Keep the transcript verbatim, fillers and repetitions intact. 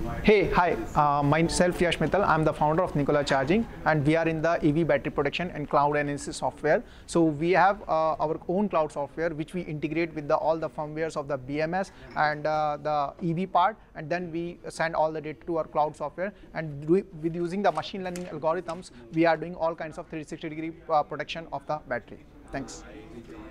Hey, hi, uh, myself Yash Mittal. I'm the founder of Nikola Charging, and we are in the E V battery protection and cloud analysis software. So we have uh, our own cloud software which we integrate with the, all the firmwares of the B M S and uh, the E V part, and then we send all the data to our cloud software. And do, with using the machine learning algorithms, we are doing all kinds of three sixty degree uh, protection of the battery. Thanks.